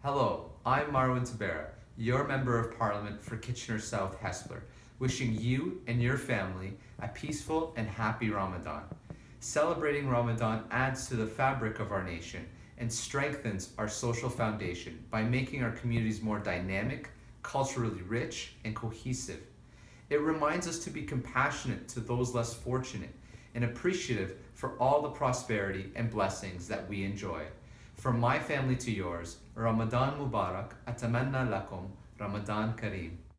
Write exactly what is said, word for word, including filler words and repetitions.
Hello, I'm Marwan Tabera, your Member of Parliament for Kitchener South Hespeler, wishing you and your family a peaceful and happy Ramadan. Celebrating Ramadan adds to the fabric of our nation and strengthens our social foundation by making our communities more dynamic, culturally rich, and cohesive. It reminds us to be compassionate to those less fortunate and appreciative for all the prosperity and blessings that we enjoy. From my family to yours, Ramadan Mubarak, Atamanna lakum, Ramadan Kareem.